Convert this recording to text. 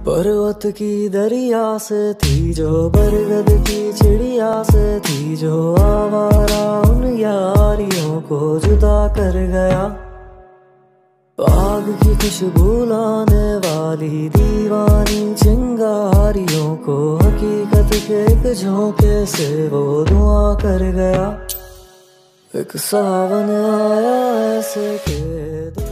पर्वत की दरिया से थी जो बरगद की चिड़िया से थी जो आवारा उन यारियों को जुदा कर गया। आग की खुशबू लाने वाली दीवानी चिंगारियों को हकीकत के एक झोंके से वो धुआं कर गया। एक सावन आया ऐसे के